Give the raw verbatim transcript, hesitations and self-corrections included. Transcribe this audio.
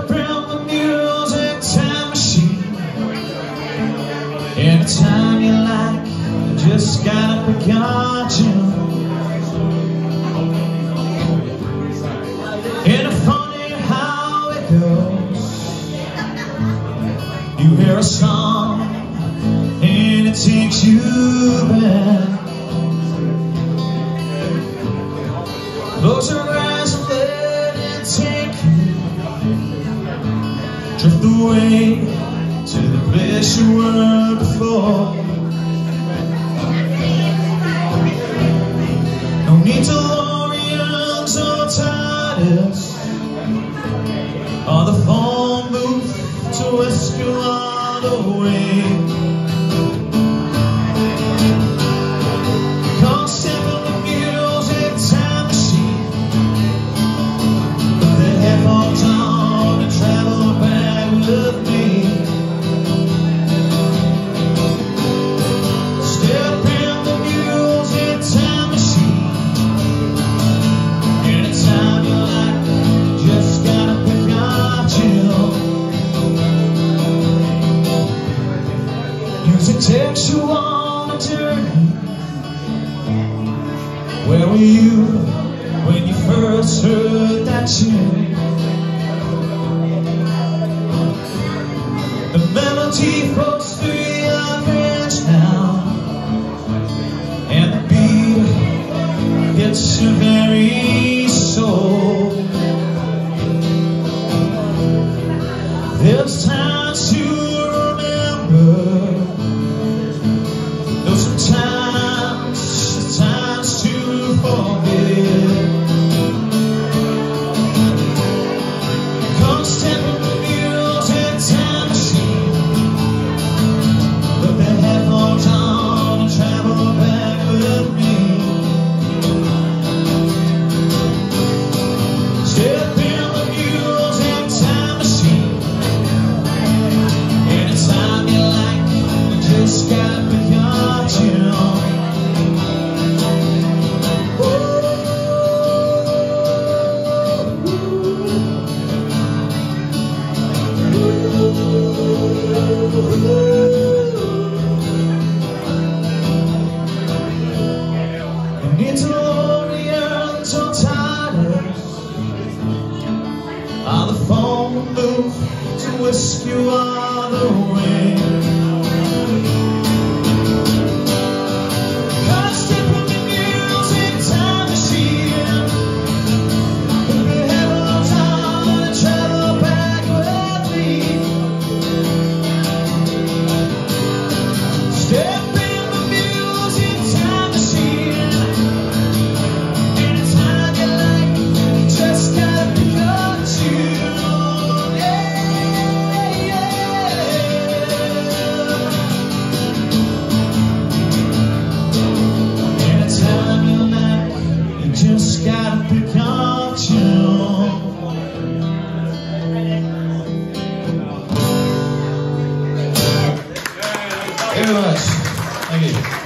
Step around the music time machine. Anytime you like, you just gotta pick your tune. Ain't it funny how it goes? You hear a song and it takes you back. Close your eyes and let it take you. Drift away to the place you were before. No need to Lorians or TARDIS or the phone booth to whisk you all away. Can't step on the music time machine. Put the headphones on and travel back with me. Step in the music time machine. Anytime you like, just gotta pick your tune. Music takes you on a journey. Where were you when you first heard that tune? The melody flows through your veins now, and the beat hits your very soul. There's times to remember, there's some times, times to forget. Come step in the music time machine. Put the headphones on and travel back with me. Step in the music time machine. Anytime you like, you just gotta pick your tune. Into Lorians or TARDIS on the phone booth to whisk you all away. Can't step in the music time machine. Put the headphones on and travel back with me. Step in the music time machine. Just gotta pick your tune. Very much. Thank you.